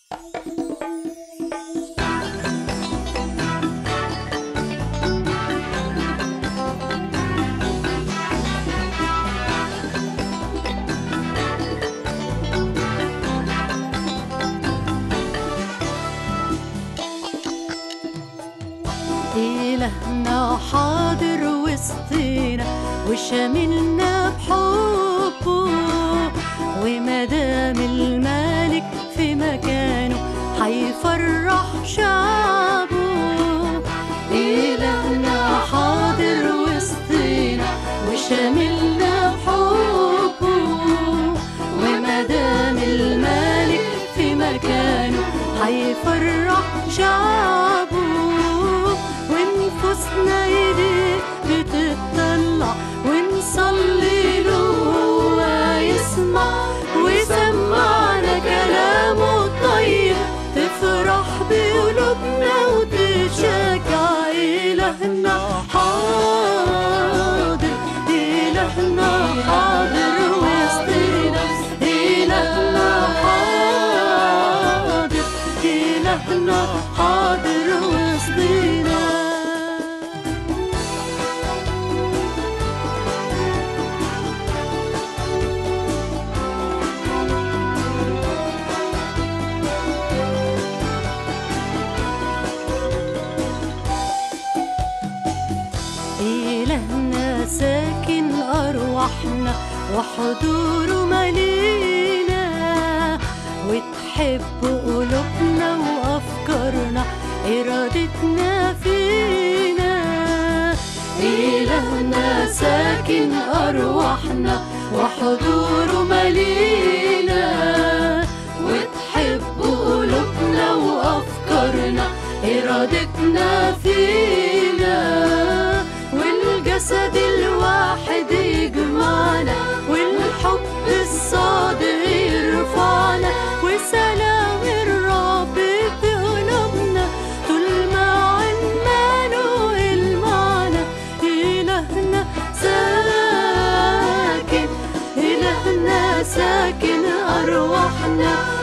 إلهنا حاضر وسطينا وشاملنا بحبه، ومادام الملك في مكانه حيفرح شعبه. إلهنا حاضر وسطينا وشاملنا بحبه، ومادام الملك في مكانه حيفرح شعبه. ونفوسنا إيديه بتطلع ونصلي له وهو يسمع، ويسمعنا كلامه الطيب تفرح بقلوبنا وتشجع. إلهنا حاضر، إلهنا حاضر وسطنا، إلهنا حاضر، إلهنا حاضر وسطنا. إلهنا ساكن أرواحنا وحضوره ملينا، وتحب قلوبنا وأفكارنا إرادتنا فينا. إلهنا ساكن أرواحنا وحضوره ملينا، وتحب قلوبنا وأفكارنا إرادتنا فينا. والجسد الواحد يجمعنا، والحب الصادق يرفعنا، وسلام الرب في قلوبنا طول ما عمانوئيل معنا. إلهنا ساكن، إلهنا ساكن أرواحنا